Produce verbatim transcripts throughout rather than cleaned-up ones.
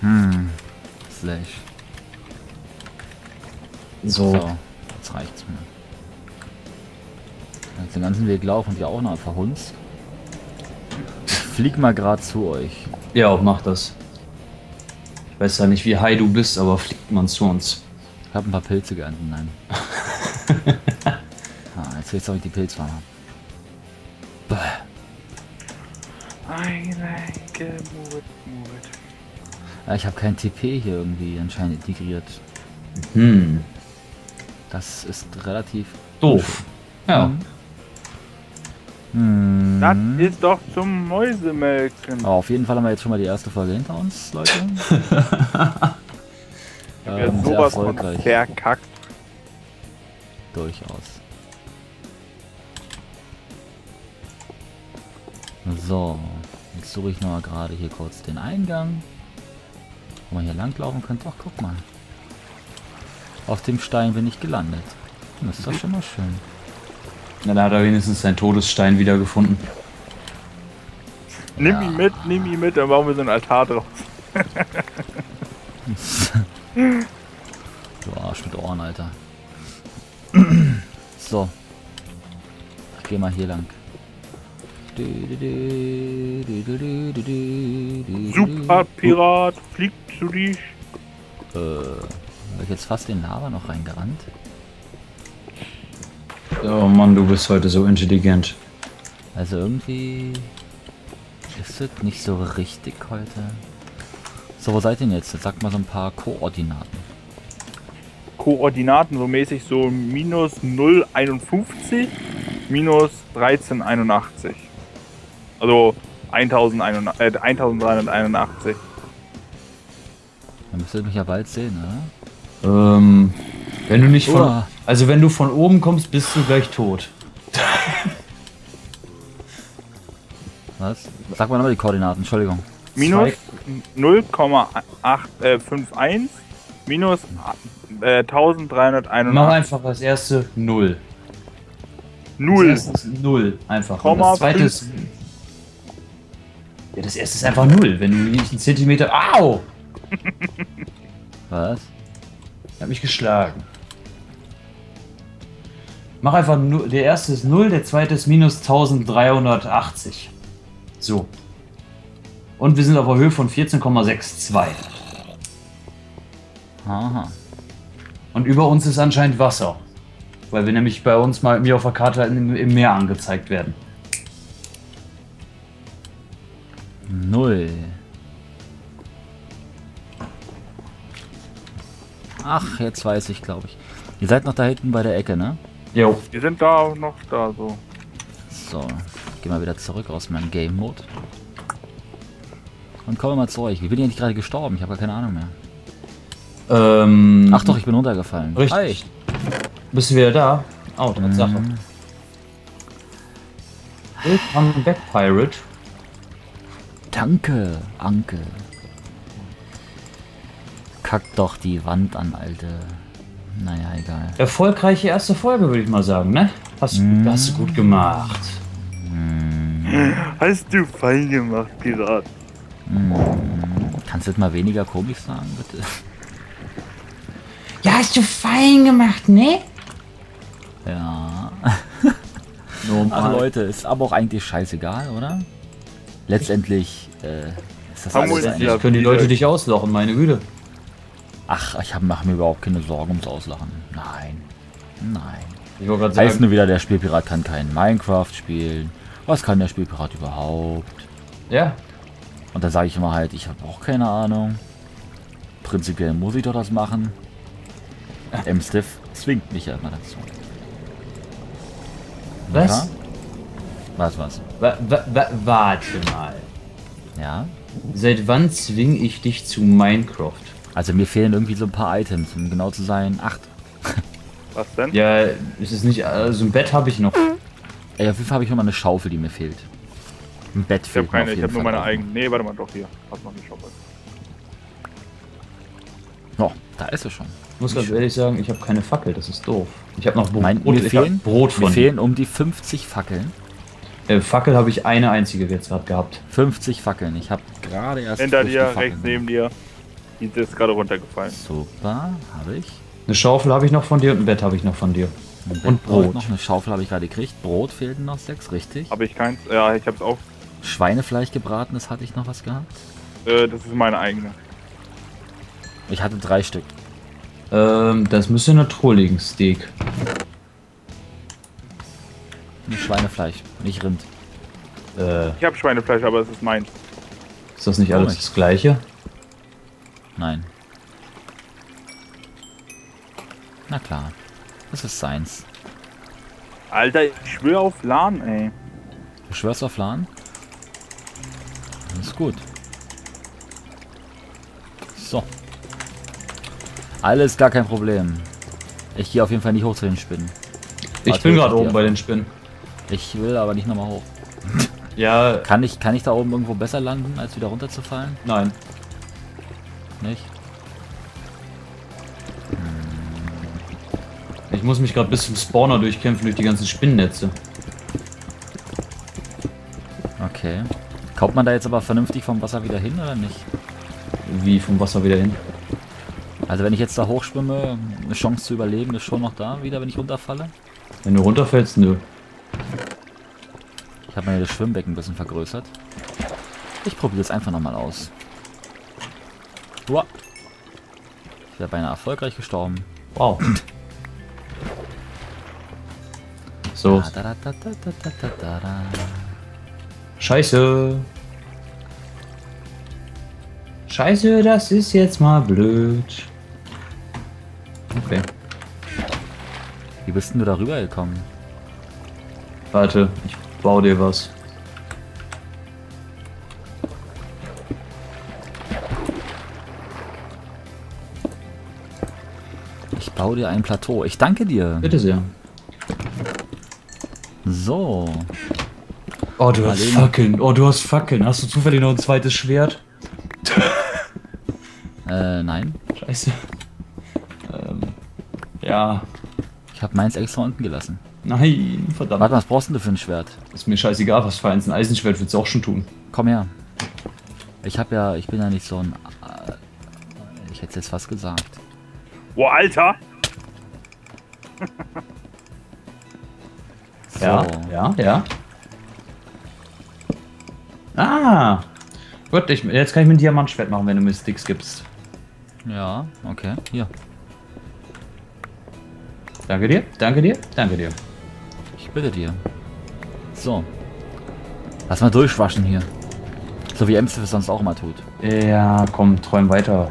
Hm. Slash. So. So, jetzt reicht's mir. Jetzt den ganzen Weg laufen und ja auch noch verhunzt. Ich flieg mal gerade zu euch. Ja, mach das. Ich weiß ja nicht, wie high du bist, aber fliegt man zu uns. Ich habe ein paar Pilze geerntet, nein. Ah, jetzt will ich die Pilzfarmer. Bäh. I like a mood, mood. Ja, ich habe kein T P hier irgendwie anscheinend integriert. Hm. Das ist relativ Doof. Ja. Hm. Das ist doch zum Mäusemelken. Aber auf jeden Fall haben wir jetzt schon mal die erste Folge hinter uns, Leute. Wer ähm, sehr sowas von erfolgreich. verkackt. Durchaus. So, jetzt suche ich noch mal gerade hier kurz den Eingang, wo man hier langlaufen könnte. Ach, guck mal. Auf dem Stein bin ich gelandet. Das ist doch schon mal schön. Na, da hat er wenigstens seinen Todesstein wiedergefunden. Nimm Ja. ihn mit, nimm ihn mit, dann bauen wir so einen Altar draus. Du Arsch mit Ohren, Alter. So. Ich geh mal hier lang. Super Pirat, fliegt zu dich. Äh, hab ich jetzt fast in Lava noch reingerannt? Oh Mann, du bist heute so intelligent. Also irgendwie ist es nicht so richtig heute. So, wo seid ihr denn jetzt? Jetzt sagt mal so ein paar Koordinaten. Koordinaten so mäßig so minus null Komma einundfünfzig, minus dreizehn Komma einundachtzig. Also eintausenddreihunderteinundachtzig. Dann müsst ihr mich ja bald sehen, oder? Ähm, wenn du nicht von... Uah. Also wenn du von oben kommst, bist du gleich tot. Was? Sag mal nochmal die Koordinaten, Entschuldigung. Minus null Komma achthunderteinundfünfzig, minus äh, Mach eintausenddreihunderteinundachtzig. einfach das erste null. Null. Das erste ist null, einfach. Und Komma das zweite ist... Ja, das erste ist einfach null. Wenn du nicht einen Zentimeter... Au! Was? Ich hab mich geschlagen. Mach einfach nur... Der erste ist null, der zweite ist minus eintausenddreihundertachtzig. So. Und wir sind auf der Höhe von vierzehn Komma zweiundsechzig. Aha. Und über uns ist anscheinend Wasser. Weil wir nämlich bei uns mal mir auf der Karte im, im Meer angezeigt werden. Null. Ach, jetzt weiß ich, glaube ich. Ihr seid noch da hinten bei der Ecke, ne? Jo. Wir sind da noch da so. So, geh mal wieder zurück aus meinem Game Mode. Und kommen wir mal zu euch. Wie bin ich eigentlich gerade gestorben? Ich habe gar keine Ahnung mehr. Ähm, Ach doch, ich bin runtergefallen. richtig. Bist du wieder da? Oh, Tatsache. Mhm. Willkommen back, Pirate. Danke, Anke. Kack doch die Wand an, Alte. Naja, egal. Erfolgreiche erste Folge, würde ich mal sagen, ne? Hast, Mm. hast du gut gemacht. Hast du fein gemacht, Pirat. Hm. Kannst du jetzt mal weniger komisch sagen, bitte? Ja, hast du fein gemacht, ne? Ja. Normal. Ach Leute, ist aber auch eigentlich scheißegal, oder? Letztendlich äh, ist das Haben alles wir ein... uns ja- Können die Leute dich auslachen, meine Güte. Ach, ich mache mir überhaupt keine Sorgen ums Auslachen. Nein. Nein. Ich wollte gerade Heißt sagen, nur wieder, der Spielpirat kann kein Minecraft spielen. Was kann der Spielpirat überhaupt? ja, Und da sage ich immer halt, ich habe auch keine Ahnung. Prinzipiell muss ich doch das machen. M-Stiff zwingt mich ja immer dazu. was? Ja? Was, was? Wa wa wa warte mal. Ja? Seit wann zwinge ich dich zu Minecraft? Also mir fehlen irgendwie so ein paar Items, um genau zu sein, acht. Was denn? Ja, ist es nicht, also ein Bett habe ich noch. Ey, auf jeden Fall habe ich noch mal eine Schaufel, die mir fehlt. Ein Bett Ich fehlt habe keine, mir auf ich jeden habe nur Fall meine auch eigenen. Nee, warte mal, doch hier. Hab noch eine Schaufel. noch. Oh, da ist es schon. Ich muss ganz ehrlich sagen, ich habe keine Fackel, das ist doof. Ich habe noch Brot, Mein, Brot, mir, ich fehlen, hab Brot mir von fehlen um die fünfzig Fackeln. äh, Fackel habe ich eine einzige jetzt gerade gehabt. fünfzig Fackeln. Ich habe gerade erst Hinter frisch die dir, Fackeln rechts neben dir. Die ist gerade runtergefallen. Super, habe ich. Eine Schaufel habe ich noch von dir und ein Bett habe ich noch von dir. Ein Bett Und brauche ich Brot. noch, eine Schaufel habe ich gerade gekriegt. Brot fehlten noch sechs, richtig. Habe ich keins? Ja, ich habe es auch. Schweinefleisch gebraten, das hatte ich noch was gehabt. Äh, das ist meine eigene. Ich hatte drei Stück. Ähm, das müsste in der Truhe liegen, Steak. Nicht Schweinefleisch, nicht Rind. Äh, Ich habe Schweinefleisch, aber es ist meins. ist das nicht alles Komisch. das gleiche? Nein. Na klar. Das ist seins. Alter, ich schwöre auf LAN, ey. Du schwörst auf LAN? Das ist gut. So. Alles gar kein Problem. Ich gehe auf jeden Fall nicht hoch zu den Spinnen. Ich Warte, bin ich gerade geh oben auf- bei den Spinnen. Ich will aber nicht nochmal hoch. Ja, Kann ich, kann ich da oben irgendwo besser landen, als wieder runterzufallen? nein. Nicht? Ich muss mich gerade bis zum Spawner durchkämpfen durch die ganzen Spinnennetze. Okay. Kommt man da jetzt aber vernünftig vom Wasser wieder hin oder nicht? Wie vom Wasser wieder hin. Also wenn ich jetzt da hochschwimme, eine Chance zu überleben ist schon noch da wieder, wenn ich runterfalle? Wenn du runterfällst, nö. Ich habe mir das Schwimmbecken ein bisschen vergrößert. Ich probiere es einfach nochmal aus. Uah. Ich wäre beinahe erfolgreich gestorben. Wow. So. Da, da, da, da, da, da, da, da, da. Scheiße. Scheiße, das ist jetzt mal blöd. Okay. Wie bist denn du darüber gekommen? Warte, ich baue dir was. Ich baue dir ein Plateau. Ich danke dir. Bitte sehr. So. Oh, du hast Marlene. Fackeln. Oh, du hast Fackeln. Hast du zufällig noch ein zweites Schwert? Äh, nein. Scheiße. Ähm, ja. Ich habe meins extra unten gelassen. Nein, verdammt. Warte mal, was brauchst denn du für ein Schwert? Ist mir scheißegal, was für eins. Ein Eisenschwert würdest du auch schon tun. Komm her. Ich habe ja, ich bin ja nicht so ein... Äh, ich hätte es jetzt fast gesagt. Boah, Alter! So. Ja, ja, ja. Ah! Gut, ich, jetzt kann ich mir ein Diamantschwert machen, wenn du mir Sticks gibst. Ja, okay. Hier. Danke dir, danke dir, danke dir. Ich bitte dir. So. Lass mal durchwaschen hier. So wie Emsif es sonst auch immer tut. Ja, komm, träum weiter.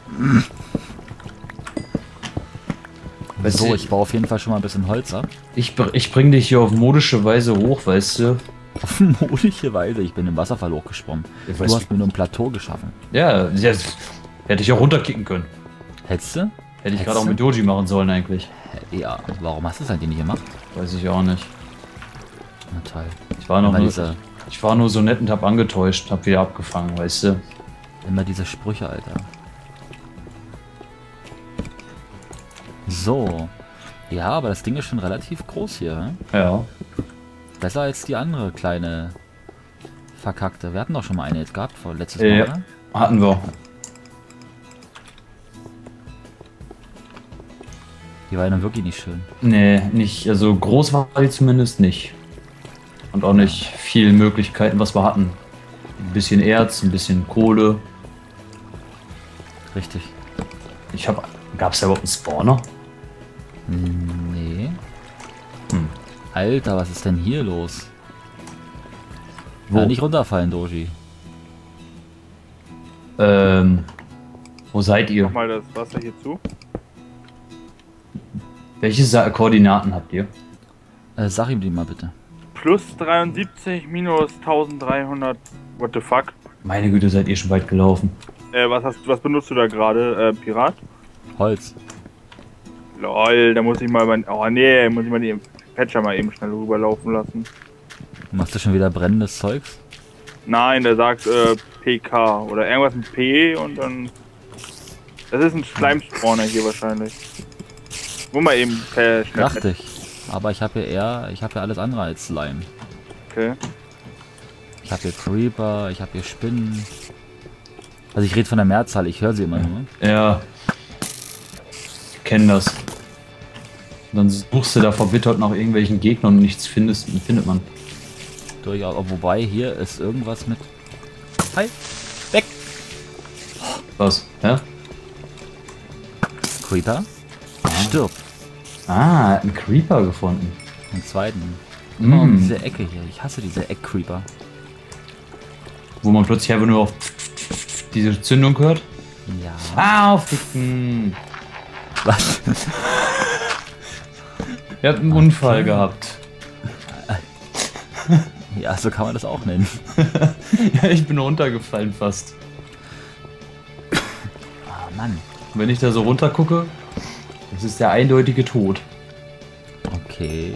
Weißt So, du, ich baue auf jeden Fall schon mal ein bisschen Holz ab. Ich, br- ich bring dich hier auf modische Weise hoch, weißt du? Auf modische Weise. Ich bin im Wasserfall hochgesprungen. Ja, Du weißt hast mir nur ein Plateau geschaffen. Ja, das hätte ich auch runterkicken können. Hättest du? Hätte ich Hättest gerade auch du? mit Doji machen sollen eigentlich. Hä, Ja, warum hast du es eigentlich nicht gemacht? Weiß ich auch nicht. Na toll. Ich war noch Immer nur, diese, ich war nur so nett und hab angetäuscht, hab wieder abgefangen, weißt du? immer diese Sprüche, Alter. So. Ja, aber das Ding ist schon relativ groß hier. Ne? Ja. Besser als die andere kleine verkackte. Wir hatten doch schon mal eine jetzt gehabt vor letztes Mal, Ja. oder? Hatten wir. Die war ja dann wirklich nicht schön. Nee, nicht, also groß war die zumindest nicht. Und auch nicht viel Möglichkeiten, was wir hatten. Ein bisschen Erz, ein bisschen Kohle. Richtig. Ich hab. Gab's da überhaupt einen Spawner? Nee. Hm. Alter, was ist denn hier los? Wo? Ja, nicht runterfallen, Doji. Ähm. Wo seid ihr? Mach mal das Wasser hier zu. Welche Sa Koordinaten habt ihr? Äh, sag ihm die mal bitte. Plus dreiundsiebzig, minus dreizehnhundert. What the fuck? Meine Güte, seid ihr schon weit gelaufen. Äh, was hast was benutzt du da gerade? Äh, Pirat? Holz. Lol, da muss ich mal mein. Oh nee, muss ich mal den Patcher mal eben schnell rüberlaufen lassen. Machst du schon wieder brennendes Zeugs? Nein, der sagt äh, P K oder irgendwas mit P und dann. Das ist ein Schleimspawner hier wahrscheinlich. Wo mal eben per schnell. Dachte ich. Aber ich habe ja eher, ich habe ja alles andere als Slime. Okay. Ich habe hier Creeper, ich habe hier Spinnen. Also ich rede von der Mehrzahl, ich höre sie immer nur. Ja. Ich kenn das. Und dann suchst du da verbittert nach irgendwelchen Gegnern und nichts findest, findet man. Durchaus. Wobei, hier ist irgendwas mit... Hi! Weg! Was? Hä? Creeper? Stirb! Ah, ein Creeper gefunden. Den zweiten. Immer Mm. um diese Ecke hier. Ich hasse diese Eck-Creeper. Wo man plötzlich einfach nur auf diese Zündung hört. Ja. Ah, aufficken! Was? Ihr habt einen Unfall gehabt. Ja, so kann man das auch nennen. Ja, ich bin runtergefallen fast. Ah, Mann. Und wenn ich da so runter gucke, das ist der eindeutige Tod. Okay.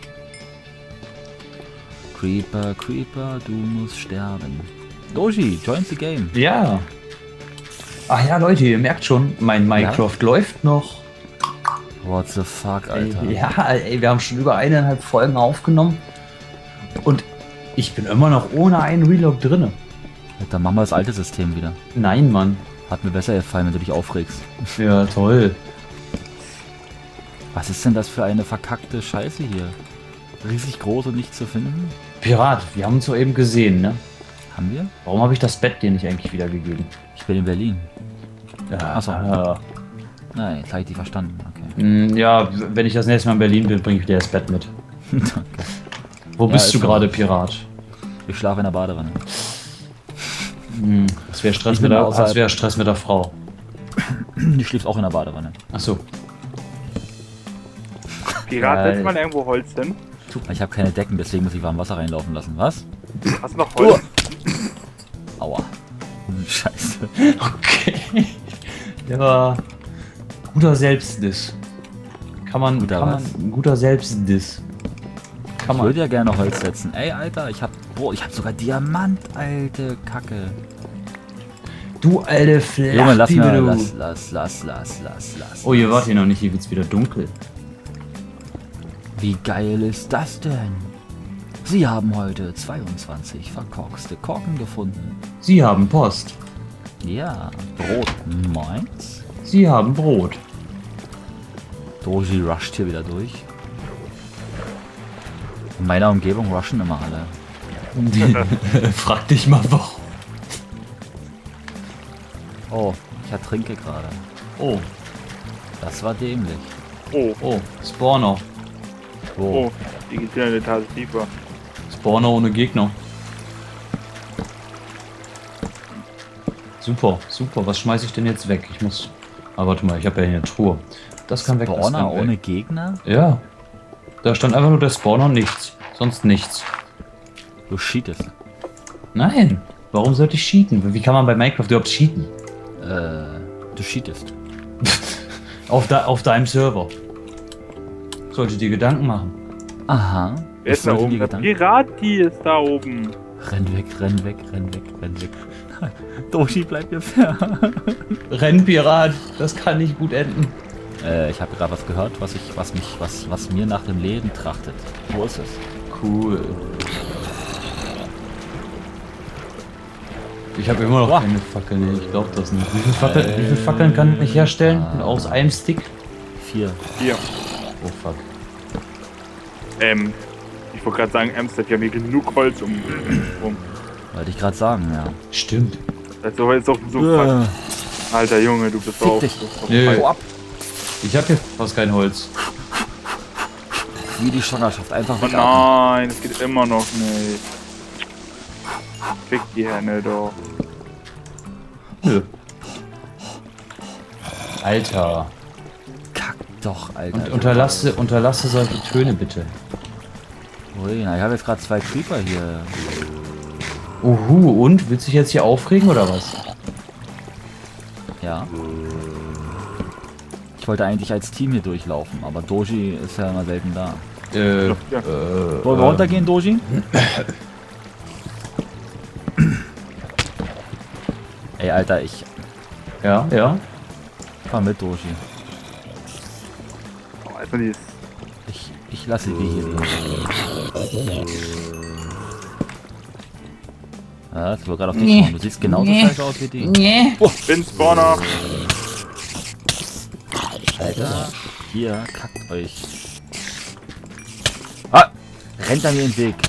Creeper, Creeper, du musst sterben. Doji, join the game. Ja. Ach ja, Leute, ihr merkt schon, mein Minecraft ja? läuft noch. What the fuck, Alter. Ey, ja, ey, wir haben schon über eineinhalb Folgen aufgenommen. Und ich bin immer noch ohne einen Relog drinne. Dann machen wir das alte System wieder. Nein, Mann. Hat mir besser gefallen, wenn du dich aufregst. Ja, toll. Was ist denn das für eine verkackte Scheiße hier? Riesig groß und nicht zu finden? Pirat, wir haben uns soeben gesehen, ne? Haben wir? Warum habe ich das Bett dir nicht eigentlich wiedergegeben? Ich bin in Berlin. Ja, Achso. äh, Nein, jetzt habe ich die verstanden. Okay. mh, ja, wenn ich das nächste Mal in Berlin bin, bringe ich dir das Bett mit. Danke. Wo Ja, bist ist du so. gerade, Pirat? Ich schlafe in der Badewanne. Hm, das wäre Stress, Ich mit bin der- außerhalb- das wär Stress mit der Frau. Die schläft auch in der Badewanne. Achso. Pirat, Geil. setzt man irgendwo Holz hin? Ich habe keine Decken, deswegen muss ich warm Wasser reinlaufen lassen. Was? Hast du noch Holz? Aua. Scheiße. Okay. Der war guter Selbstdiss. Kann man, Guter kann was? man, ein guter Selbstdiss. Kann Ich man. würde ja gerne Holz setzen. Ey, Alter, ich hab... Boah, ich hab sogar Diamant, alte Kacke. Du alte Flachbibel, Junge, lass mal... du. Lass, lass, lass, lass, lass, lass. Oh, ihr wart hier noch nicht, hier wird's wieder dunkel. Wie geil ist das denn? Sie haben heute zweiundzwanzig verkorkste Korken gefunden. Sie haben Post. Ja, Brot meins. Sie haben Brot. Doji rusht hier wieder durch. In meiner Umgebung rushen immer alle. Frag dich mal warum. Oh, ich ertrinke gerade. Oh, Das war dämlich. Oh, oh, Spawner. Wo? oh, die geht wieder eine Etage tiefer. Spawner ohne Gegner. Super, super. Was schmeiße ich denn jetzt weg? Ich muss... Ah, warte mal, ich habe ja hier eine Truhe. Das kann weg, das Spawner kann ohne weg. Gegner? Ja. Da stand einfach nur der Spawner und nichts. Sonst nichts. Du cheatest. Nein. Warum sollte ich cheaten? Wie kann man bei Minecraft überhaupt cheaten? Äh, du cheatest. Auf, de auf deinem Server. Sollte dir Gedanken machen. Aha. Wer Ich ist da sollte oben? dir Der Gedanken- Pirati ist da oben. Renn weg, renn weg, renn weg, renn weg. Doji, bleib mir fern. Rennpirat, das kann nicht gut enden. Äh, ich habe gerade was gehört, was ich, was mich, was, was mir nach dem Leben trachtet. Wo ist es? Cool. Ich habe immer noch Boah. keine Fackeln. Ich glaube das nicht. Wie viele Fackeln, wie viele Fackeln kann ich herstellen? Aus einem Stick? Vier. Hier. Oh fuck. Ähm, ich wollte gerade sagen, Amsterdam, wir haben hier genug Holz um. um. Wollte ich gerade sagen, ja. Stimmt. Also ist doch so Äh, fast. Alter Junge, du bist Fick drauf. dich. Du bist drauf. Nö. hau ab. Ich habe hier fast kein Holz. Wie die Schwangerschaft, einfach Oh weg. nein, es geht immer noch nicht. Fick die Hände doch. Nö. Alter. Kack doch, Alter. Und unterlasse, unterlasse solche Töne bitte. Ui, na, ich habe jetzt gerade zwei Creeper hier. Uhu, und? Willst du dich jetzt hier aufregen oder was? Ja. Ich wollte eigentlich als Team hier durchlaufen, aber Doji ist ja immer selten da. Äh, Ja. äh, Wollen wir runtergehen, Doji? Ey, Alter, ich Ja, ja. fahr mit, Doji. Oh, erstmal dieses. Ich, ich lasse die hier liegen. Was? Ich war gerade auf dich Nee. schauen. Du siehst genauso Nee. scheiße aus wie die. Nee. Bin Spawner. Alter, hier, kackt euch. Ah! Rennt an mir den Weg.